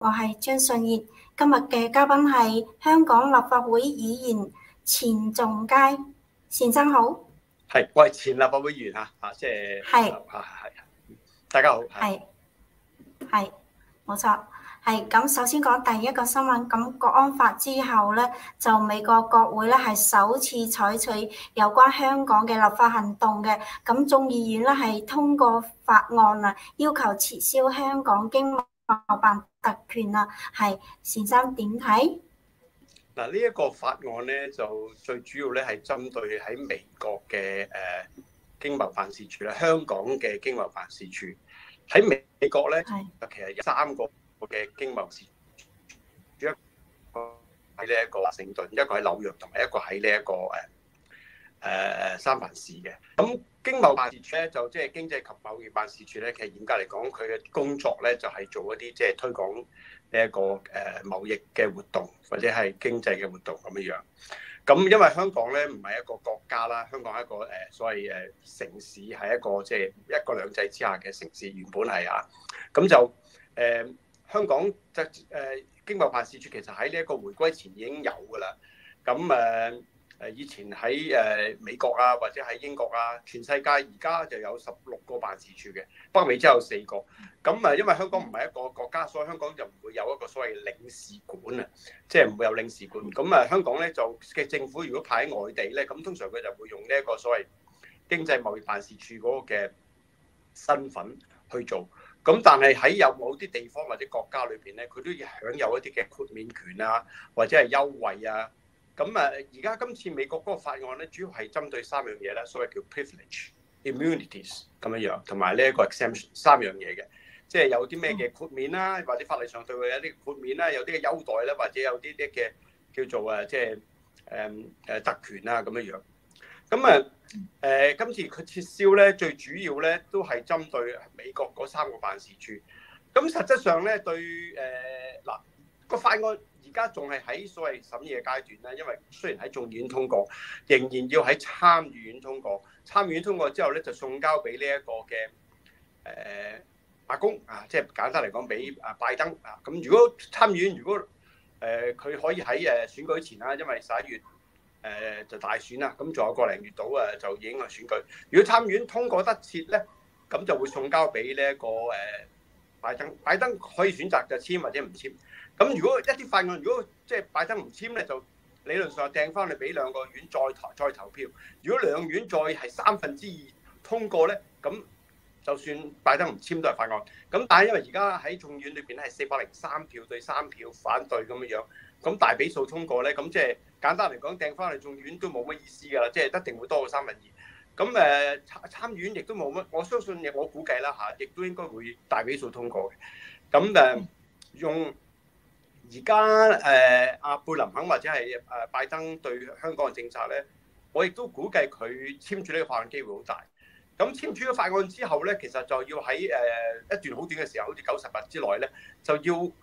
我係張信燕，今日嘅嘉賓係香港立法會議員錢仲佳先生好。 係，我係前立法會議員即係大家好。 係冇錯。係咁，首先講第一個新聞。咁國安法之後咧，就美國國會咧係首次採取有關香港嘅立法行動嘅。咁眾議院咧係通過法案啊，要求撤銷香港經貿辦特權啊。係，先生點睇？ 嗱，呢一個法案咧就最主要咧係針對喺美國嘅經貿辦事處啦，香港嘅經貿辦事處喺美國咧，其實有3個嘅經貿事處，一個喺呢一個華盛頓，一個喺紐約，同埋一個喺呢一個三藩市嘅。咁經貿辦事處咧就即係經濟及貿易辦事處咧，其實嚴格嚟講，佢嘅工作咧就係做一啲即係推廣呢一個貿易嘅活動或者係經濟嘅活動咁樣樣。咁因為香港咧唔係一個國家啦，香港係一個所謂城市，係一個即係一國兩制之下嘅城市，原本係咁就香港經貿辦事處其實喺呢一個回歸前已經有㗎啦。咁以前喺美國啊，或者喺英國啊，全世界而家就有16個辦事處嘅，北美洲有4個。咁因為香港唔係一個國家，所以香港就唔會有一個所謂領事館啊，即係唔會有領事館。咁香港咧就嘅政府如果派喺外地咧，咁通常佢就會用呢一個所謂經濟貿易辦事處嗰個嘅身份去做。咁但係喺有某啲地方或者國家裏邊咧，佢都要享有一啲嘅豁免權啊，或者係優惠啊。咁而家今次美國嗰個法案咧，主要係針對3樣嘢啦，所謂叫 privilege、immunities 咁樣樣，同埋呢一個 exemption 3樣嘢嘅，即係有啲咩嘅豁免啦，或者法例上對佢有啲豁免啦，有啲嘅優待啦，或者有啲嘅叫做即係特權啊咁樣樣。咁今次佢撤銷咧，最主要咧都係針對美國嗰3個辦事處。咁實質上咧對個法案而家仲係喺所謂審議嘅階段啦，因為雖然喺眾議院通過，仍然要喺參議院通過。參議院通過之後咧，就送交俾呢一個嘅白宮即係簡單嚟講俾拜登啊。咁如果參議院佢可以喺選舉前啦，因為11月就大選啦，咁仲有個零月到就已經係選舉。如果參議院通過得切咧，咁就會送交俾呢一個拜登。拜登可以選擇就簽或者唔簽。咁如果一啲法案，如果即係拜登唔簽咧，就理論上掟翻去俾2個院再投票。如果2院再係2/3通過咧，咁就算拜登唔簽都係法案。咁但係因為而家喺眾院裏邊係403票對3票反對咁樣樣，咁大比數通過咧，咁即係簡單嚟講掟翻去眾院都冇乜意思㗎啦，即係一定會多過2/3。咁參院亦都冇乜，我相信我估計啦亦都應該會大比數通過嘅。咁用而家阿貝林肯或者係拜登對香港嘅政策咧，我亦都估計佢簽署呢個法案機會好大。咁簽署咗法案之後咧，其實就要喺一段好短嘅時候，好似90日之內咧，就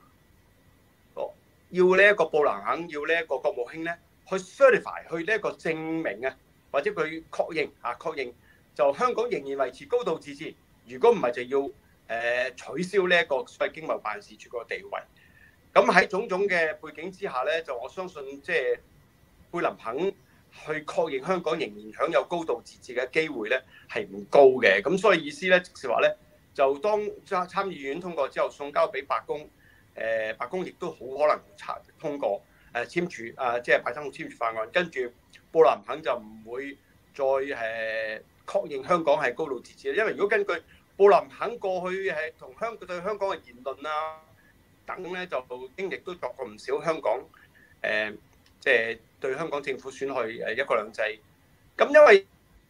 要呢一個布林肯，要呢一個國務卿咧，去 certify 去呢一個證明或者佢確認就香港仍然維持高度自治。如果唔係，就要取消呢一個所謂經貿辦事處個地位。咁喺種種嘅背景之下咧，就我相信即係貝林肯去確認香港仍然享有高度自治嘅機會咧係唔高嘅。咁所以意思咧，即係話咧，就當參議院通過之後，送交俾白宮，白宮亦都好可能通過簽署即係拜登簽署法案，跟住布林肯就唔會再確認香港係高度自治。因為如果根據布林肯過去係同對香港嘅言論等咧，就經歷都作過唔少香港即係對香港政府損害一國兩制。咁因為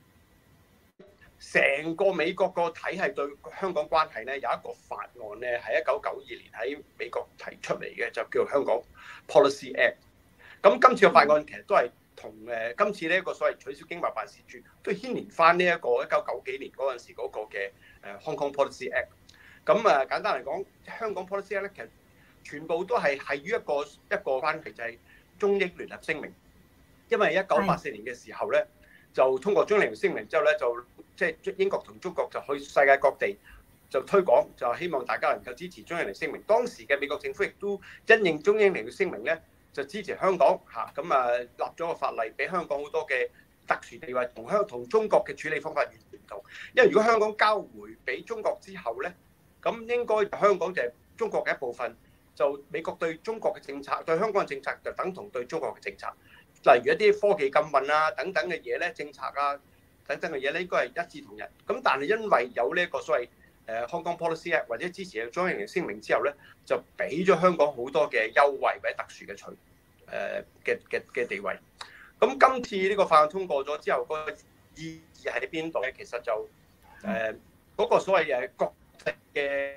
成個美國個體系對香港關係咧，有一個法案咧，係1992年喺美國提出嚟嘅，就叫做香港 Policy Act。咁今次嘅法案其實都係同今次呢一個所謂取消經貿辦事處都牽連翻呢一個1990幾年嗰陣時嗰個嘅Hong Kong Policy Act。咁簡單嚟講，香港 Policy Act 咧，其實全部都係於一個關係，就係中英聯合聲明。因為1984年嘅時候咧，就通過中英聯合聲明之後咧，就即係英國同中國就去世界各地就推廣，就希望大家能夠支持中英聯聲明。當時嘅美國政府亦都因應中英聯嘅聲明咧，就支持香港嚇，咁立咗個法例，俾香港好多嘅特殊地位，同中國嘅處理方法完全唔同。因為如果香港交回俾中國之後咧，咁應該香港就係中國嘅一部分，就美國對中國嘅政策，對香港嘅政策就等同對中國嘅政策。例如一啲科技禁運啊等等嘅嘢咧，政策啊等等嘅嘢咧，應該係一視同仁。咁但係因為有呢一個所謂Hong Kong Policy Act 或者支持中英聯聲明之後咧，就俾咗香港好多嘅優惠或者特殊嘅地位。咁今次呢個法案通過咗之後，個意義喺邊度咧？其實就嗰個所謂國際嘅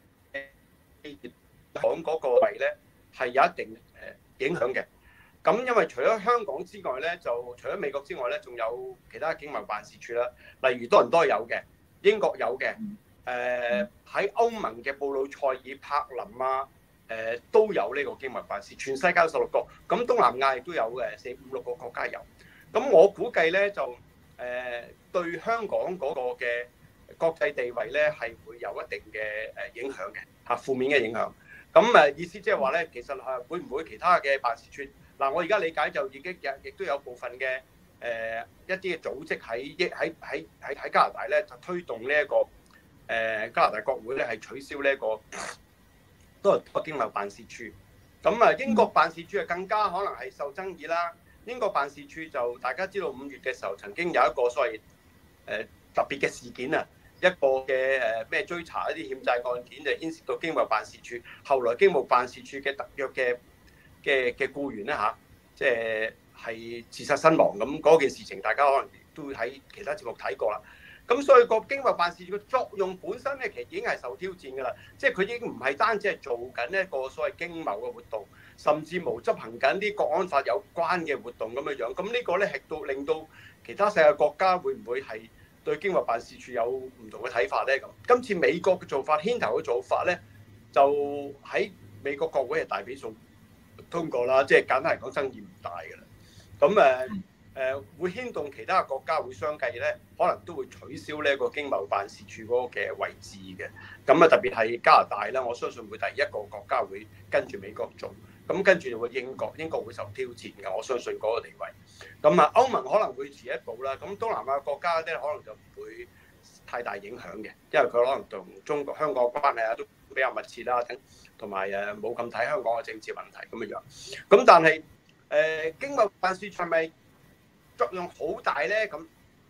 講嗰個位咧係有一定影響嘅。咁因為除咗香港之外咧，就除咗美國之外咧，仲有其他經貿辦事處啦，例如多倫多有嘅，英國有嘅。喺歐盟嘅布魯塞爾、柏林啊，都有呢個經貿辦事，全世界有16個，咁東南亞亦都有4、5、6個國家有。咁我估計咧就對香港嗰個嘅國際地位咧係會有一定嘅影響嘅嚇，負面嘅影響。咁意思即係話咧，其實會唔會其他嘅辦事處嗱？我而家理解就已經亦都有部分嘅一啲嘅組織喺加拿大咧就推動呢一個。加拿大國會咧係取消呢一個多倫多經貿辦事處，咁英國辦事處更加可能係受爭議啦。英國辦事處就大家知道5月嘅時候曾經有一個所謂特別嘅事件啊，一個嘅咩追查一啲欠債案件就牽涉到經貿辦事處，後來經貿辦事處嘅特約嘅僱員咧嚇，即係自殺身亡咁嗰件事情，大家可能都喺其他節目睇過啦。咁所以個經貿辦事處嘅作用本身咧，其實已經係受挑戰㗎啦。即係佢已經唔係單止係做緊一個所謂經貿嘅活動，甚至無執行緊啲國安法有關嘅活動咁樣樣。咁呢個咧係令到其他世界國家會唔會係對經貿辦事處有唔同嘅睇法咧？咁今次美國嘅做法，牽頭嘅做法咧，就喺美國國會係大比數通過啦。即係簡單嚟講，爭議唔大㗎啦。咁會牽動其他國家會相繼咧，可能都會取消呢一個經貿辦事處嗰個嘅位置嘅。咁特別係加拿大啦，我相信會第一個國家會跟住美國做。咁跟住就會英國會受挑戰嘅，我相信嗰個地位。咁歐盟可能會遲一步啦。咁東南亞國家咧，可能就唔會太大影響嘅，因為佢可能同中國香港嘅關係啊都比較密切啦，同埋冇咁睇香港嘅政治問題咁樣。咁但係經貿辦事處係咪作用好大咧？咁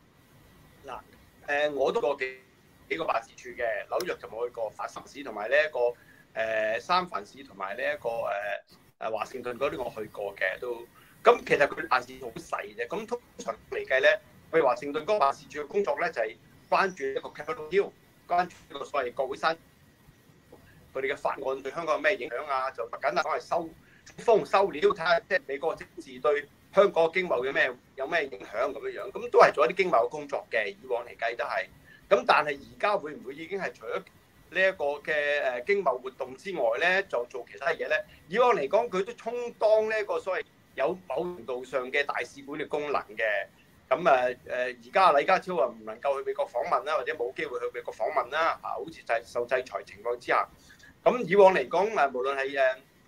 嗱，我都過幾個辦事處嘅，紐約就冇去過，法蘭市同埋呢一個三藩市同埋呢一個華盛頓嗰啲我去過嘅都。咁其實佢辦事處好細啫。咁通常嚟計咧，譬如華盛頓嗰個辦事處嘅工作咧就係關注一個 Capitol Hill， 關注一個所謂國會山，佢哋嘅法案對香港有咩影響啊？就簡單講係收風收料，睇下即係美國政治對香港嘅經貿有咩影響咁樣樣，咁都係做一啲經貿嘅工作嘅。以往嚟計都係，咁但係而家會唔會已經係除咗呢一個嘅經貿活動之外咧，就做其他嘢咧？以往嚟講，佢都充當呢一個所謂有某程度上嘅大使館嘅功能嘅。咁而家李家超啊唔能夠去美國訪問啦，或者冇機會去美國訪問啦，好似就係受制裁情況之下。咁以往嚟講無論係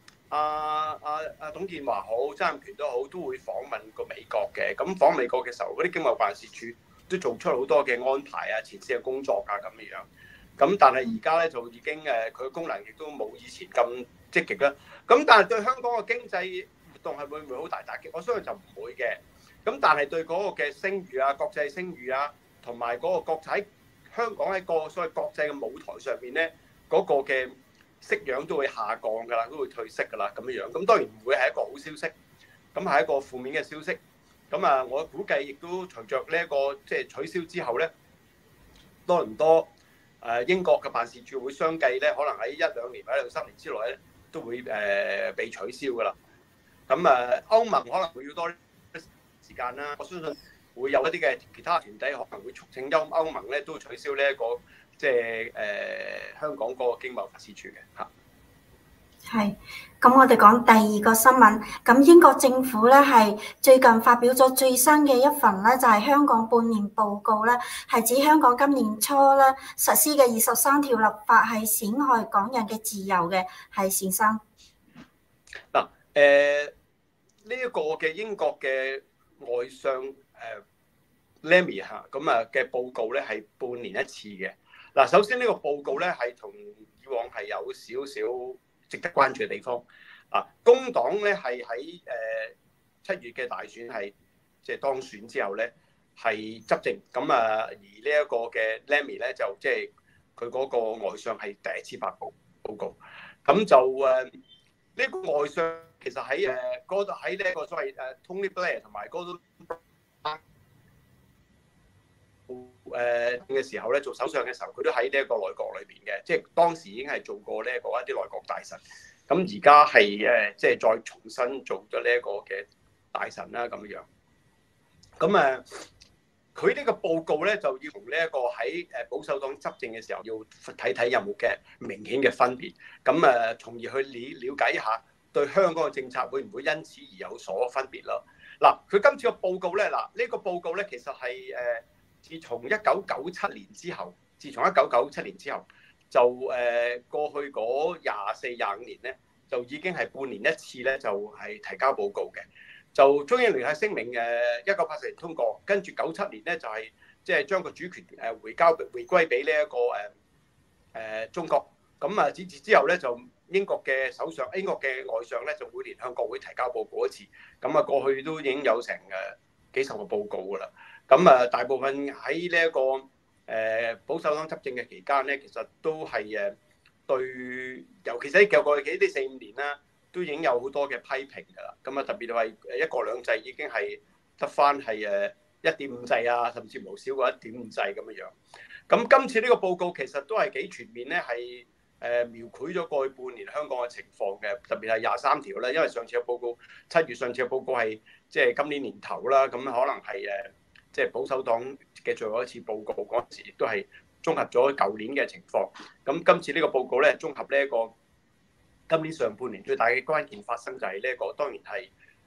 董建華好，曾蔭權都好，都會訪問過美國嘅。咁訪美國嘅時候，嗰啲經貿辦事處都做出好多嘅安排啊、前線嘅工作啊咁樣。咁但係而家咧就已經佢嘅功能亦都冇以前咁積極啦。咁但係對香港嘅經濟活動係會唔會好大打擊？我相信就唔會嘅。咁但係對嗰個嘅聲譽啊、國際聲譽啊，同埋嗰個國際香港喺個所謂國際嘅舞台上面咧，嗰個嘅息樣都會下降㗎啦，都會退色㗎啦咁樣樣。咁當然唔會係一個好消息，咁係一個負面嘅消息。咁我估計亦都隨着呢一個即係取消之後咧，多倫多英國嘅辦事處會相繼咧，可能喺1、2年或者2、3年之內咧，都會被取消㗎啦。咁歐盟可能會要多時間啦，我相信會有一啲嘅其他團體可能會促請歐盟咧都取消呢一個即係香港嗰個經貿辦事處嘅嚇。 係，咁我哋講第二個新聞。咁英國政府咧係最近發表咗最新嘅一份咧，就係香港半年報告咧，係指香港今年初咧實施嘅23條立法係損害港人嘅自由嘅，係先生。 嗱，呢一個嘅英國嘅外相Lemmy 嚇咁嘅報告咧係半年一次嘅。嗱，首先呢個報告咧係同以往係有少少值得關注嘅地方。工黨咧係喺7月嘅大選係即係當選之後咧係執政，咁而呢一個嘅 Lemmy 咧就即係佢嗰個外相係第一次發布報告，咁就呢個外相其實喺嗰度喺呢一個所謂Tony Blair 同埋嗰度嘅時候咧，做首相嘅時候，佢都喺呢一個內閣裏邊嘅，即係當時已經係做過呢一個一啲內閣大臣。咁而家係即係再重新做咗呢一個嘅大臣啦咁樣。咁佢呢個報告咧就要同呢一個喺保守黨執政嘅時候要睇睇有冇嘅明顯嘅分別。咁從而去了解一下對香港嘅政策會唔會因此而有所分別咯。嗱，佢今次個報告咧，呢個報告咧其實係自從1997年之後，就過去嗰24、25年咧，就已經係半年一次咧，就係提交報告嘅。就中英聯合聲明1984年通過，跟住97年咧就係即係將個主權回歸俾呢一個中國。咁自此之後咧，就英國嘅外相咧就每年向國會提交報告一次。咁過去都已經有成幾十個報告㗎啦。咁大部分喺呢一個保守黨執政嘅期間咧，其實都係對，尤其是喺過去呢4、5年啦，都已經有好多嘅批評㗎啦。咁特別係一國兩制已經係得返係1.5制啊，甚至無少過1.5制咁樣。咁今次呢個報告其實都係幾全面咧，係描繪咗過去半年香港嘅情況嘅，特別係23條咧。因為上次嘅報告7月上次嘅報告係即係今年年頭啦，咁可能係即係保守黨嘅最後一次報告嗰陣時，亦都係綜合咗舊年嘅情況。咁今次呢個報告咧，綜合呢一個今年上半年最大嘅關鍵發生就係呢一個，當然係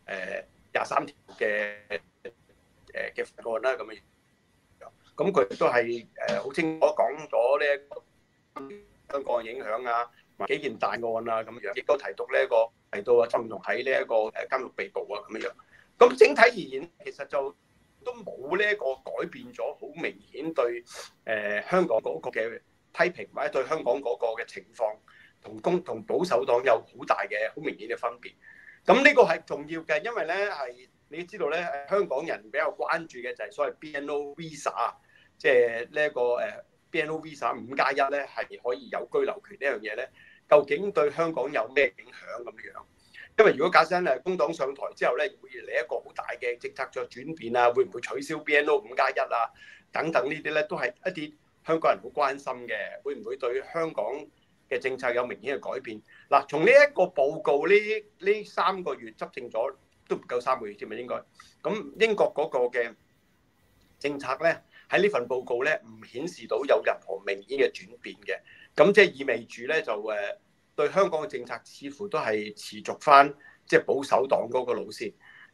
23條嘅法案啦咁樣。咁佢都係好清楚講咗呢一個香港嘅影響啊，同埋幾件大案啊咁樣，亦都提到曾同喺呢一個監獄被捕啊咁樣。咁整體而言，其實就都冇呢一個改變咗，好明顯對香港嗰個嘅批評，或者對香港嗰個嘅情況同保守黨有好大嘅好明顯嘅分別。咁呢個係重要嘅，因為咧係你知道咧，香港人比較關注嘅就係所謂 BNO Visa，即係呢一個BNO Visa 5+1咧係可以有居留權呢樣嘢咧，究竟對香港有咩影響咁樣？因為如果假設工黨上台之後咧，會嚟一個好大嘅政策作轉變啊，會唔會取消 BNO 5+1啊？等等呢啲咧都係一啲香港人好關心嘅，會唔會對香港嘅政策有明顯嘅改變？嗱，從呢一個報告呢3個月執政咗都唔夠3個月添啊，應該。咁英國嗰個嘅政策咧喺呢份報告咧唔顯示到有任何明顯嘅轉變嘅，咁即係意味住咧就對香港嘅政策似乎都係持續翻即係保守黨嗰個路線。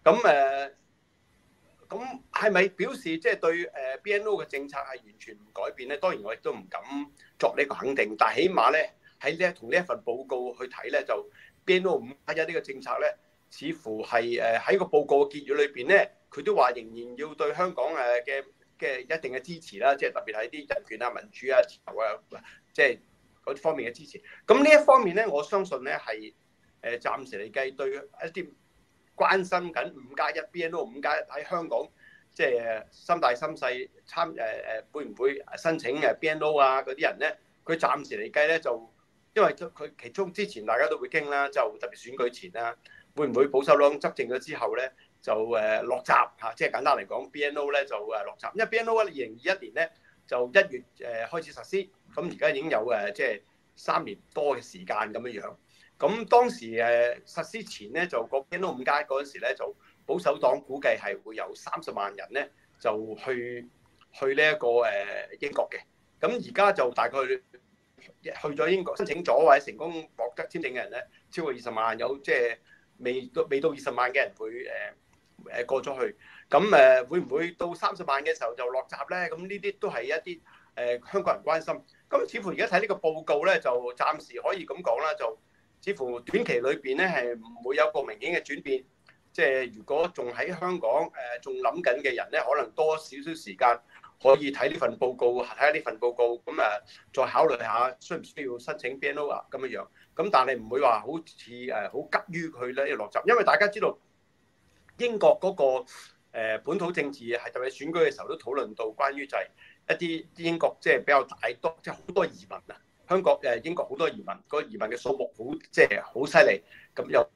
咁係咪表示即係對BNO 嘅政策係完全唔改變咧？當然我亦都唔敢作呢個肯定，但係起碼咧喺同呢一份報告去睇咧，就 BNO 5+1呢個政策咧，似乎係喺個報告嘅結語裏邊咧，佢都話仍然要對香港嘅一定嘅支持啦，即係特別係啲人權啊、民主啊、自由啊，即係嗰方面嘅支持。咁呢一方面咧，我相信咧係暫時嚟計對一啲關心緊5+1 BNO 5+1喺香港即係心大心細會唔會申請BNO 啊嗰啲人咧，佢暫時嚟計咧就因為佢其中之前大家都會傾啦，就特別選舉前啦，會唔會保守黨執政咗之後咧就落閘嚇？即係簡單嚟講 BNO 咧就落閘，因為 BNO 2021年咧就1月開始實施，咁而家已經有即係3年多嘅時間咁樣樣。咁當時實施前咧，就個 BNO 5+1嗰陣時咧，就保守黨估計係會有30萬人咧，就去呢一個英國嘅。咁而家就大概去咗英國申請咗或者成功獲得簽證嘅人咧，超過20萬，有即係未到20萬嘅人會過咗去。咁會唔會到30萬嘅時候就落閘咧？咁呢啲都係一啲香港人關心。咁似乎而家睇呢個報告咧，就暫時可以咁講啦，就似乎短期裏邊咧係唔會有個明顯嘅轉變。即係如果仲喺香港仲諗緊嘅人咧，可能多少少時間可以睇呢份報告，睇下呢份報告，咁再考慮下需唔需要申請 BNO 啊咁樣樣。咁但係唔會話好似好急於佢咧落閘，因為大家知道英國嗰個本土政治係特別選舉嘅時候都討論到關於就係一啲英國即係比較大多即係好多移民啊，英國好多移民，個移民嘅數目好即係好犀利，咁有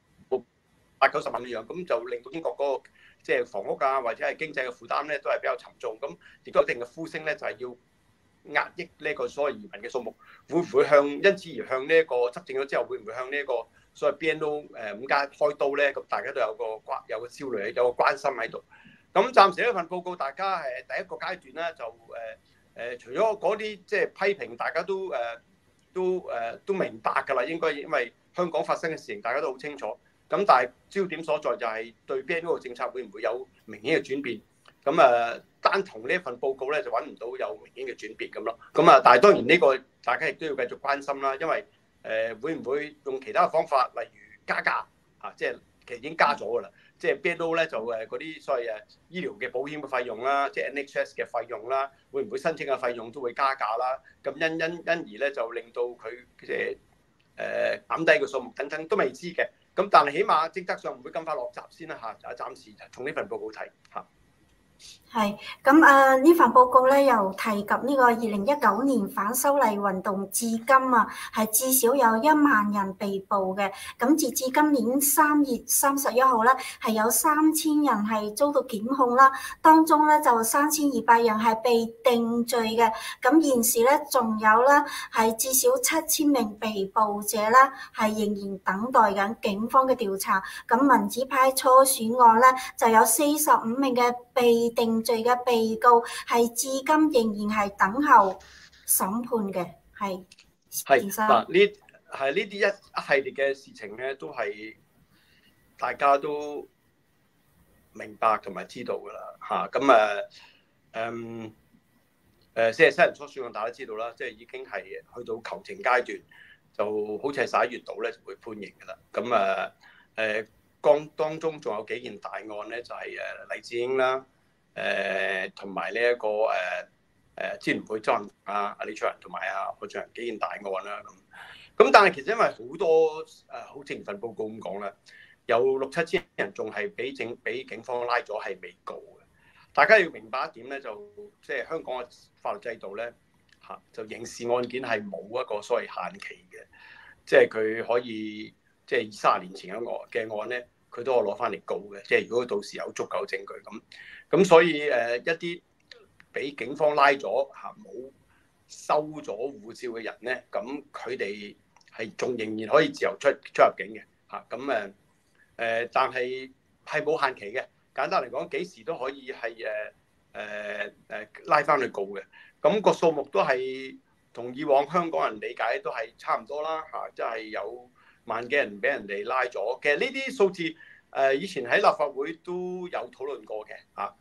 80-90萬嘅樣，咁就令到英國嗰個即係房屋啊或者係經濟嘅負擔咧都係比較沉重，咁亦都有一定嘅呼聲咧就係要壓抑呢個所謂移民嘅數目，會唔會因此而向呢一個執政咗之後會唔會向呢一個所謂 BNO 5+開刀咧？咁大家都有個焦慮，有個關心喺度。咁暫時呢份報告，大家第一個階段咧就除咗嗰啲即係批評，大家都明白㗎啦，應該因為香港發生嘅事情大家都好清楚。咁但係焦點所在就係對 BNO 嘅政策會唔會有明顯嘅轉變？咁單從呢一份報告咧就揾唔到有明顯嘅轉變咁咯。咁但係當然呢個大家亦都要繼續關心啦，因為會唔會用其他嘅方法，例如加價啊，即係其實已經加咗㗎啦。即係 BNO 咧就嗰啲所謂醫療嘅保險嘅費用啦，即係 NHS 嘅費用啦，會唔會申請嘅費用都會加價啦？咁因而咧就令到佢減低個數目等等都未知嘅。咁但係起碼政策上唔會咁快落閘先啦嚇，就暫時從呢份報告睇嚇。 係咁呢份報告咧又提及呢個2019年反修例運動至今係至少有1萬人被捕嘅。咁截至今年3月31號咧，係有3000人係遭到檢控啦，當中咧就3200人係被定罪嘅。咁現時咧仲有咧係至少7000名被捕者啦，係仍然等待緊警方嘅調查。咁民主派初選案咧就有45名嘅被定罪嘅被告係至今仍然係等候審判嘅，係嗱呢啲一系列嘅事情咧，都係大家都明白同埋知道噶啦嚇。咁即係西人初選案，大家知道啦，即係已經係去到求情階段，就好似係11月度咧就會判刑噶啦。咁當中仲有幾件大案咧，就係黎智英啦。同埋呢一個支聯會周幸阿李卓人同埋何俊仁幾件大案啦咁但係其實因為好多好似份報告咁講啦，有6-7千人仲係俾警方拉咗係未告嘅。大家要明白一點咧，就即係香港嘅法律制度咧嚇，就刑事案件係冇一個所謂限期嘅，即係佢可以即係20-30年前嘅案咧，佢都可以攞翻嚟告嘅。即係如果到時有足夠證據咁所以一啲俾警方拉咗嚇冇收咗護照嘅人咧，咁佢哋係仲仍然可以自由出入境嘅嚇。但係冇限期嘅。簡單嚟講，幾時都可以係拉翻去告嘅。咁個數目都係同以往香港人理解都係差唔多啦嚇，即係有萬幾人俾人哋拉咗。其實呢啲數字以前喺立法會都有討論過嘅嚇。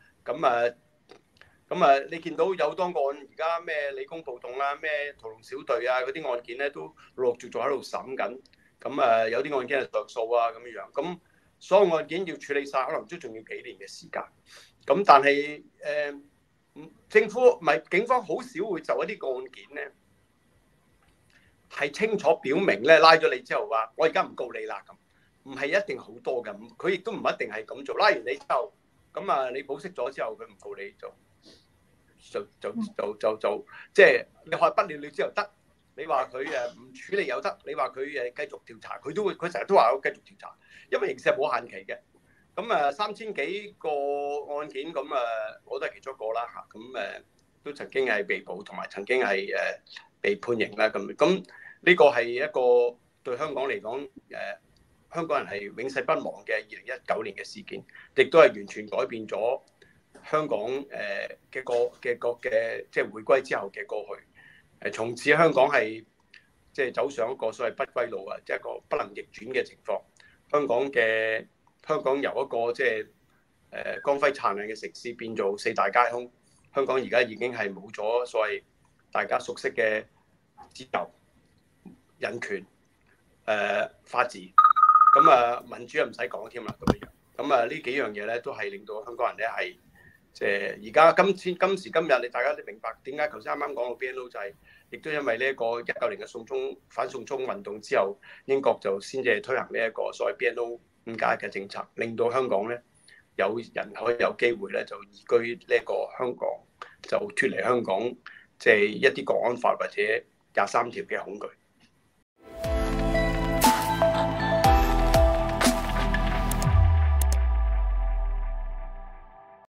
你見到有多個案，而家咩理工暴動啦、咩屠龍小隊啊嗰啲案件咧，都陸陸續續喺度審緊。有啲案件係上訴啊咁樣。咁所有案件要處理晒，可能都仲要幾年嘅時間。但係政府唔係警方好少會就一啲個案件咧，係清楚表明咧拉咗你之後話我而家唔告你啦咁，唔係一定好多嘅。佢亦都唔一定係咁做。拉完你之後，你保釋咗之後，佢唔告你就即係你害不了你之後得。你話佢唔處理又得，你話佢繼續調查，佢成日都話我繼續調查，因為刑事係冇限期嘅。3000幾個案件，我都係其中一個啦嚇。都曾經係被捕，同埋曾經係被判刑啦。咁呢個係一個對香港嚟講，香港人係永世不忘嘅2019年嘅事件，亦都係完全改變咗香港嘅即係回歸之後嘅過去。從此香港係即係走上一個所謂不歸路啊，即係一個不能逆轉嘅情況。香港由一個即係光輝燦爛嘅城市變做四大皆空。香港而家已經係冇咗所謂大家熟悉嘅自由、人權、法治，咁民主又唔使講添啦咁樣。咁呢幾樣嘢咧，都係令到香港人咧係即係而家今時今日，你大家都明白點解頭先啱啱講到 BNO 就係、是，亦都因為呢一個19年嘅反送中運動之後，英國就先至係推行呢一個所謂 BNO 5+1嘅政策，令到香港咧有人可以有機會咧就移居呢一個香港，就脫離香港即係一啲國安法或者23條嘅恐懼。